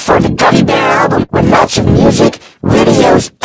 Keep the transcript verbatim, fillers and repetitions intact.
for the Gummy Bear album with lots of music, videos,